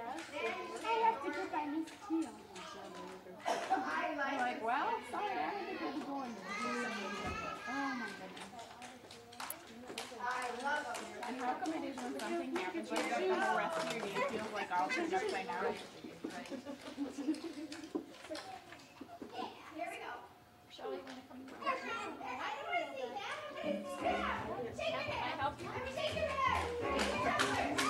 have to get my niece tea on. I'm like, well, sorry, I don't think we'll be going there. Oh my goodness. And how come it is when something happens, like you're going to rescue your day, it feels like all turned upside down? Here we go. Shall we want to come I don't want to see that. Can I help you? Let me take your head.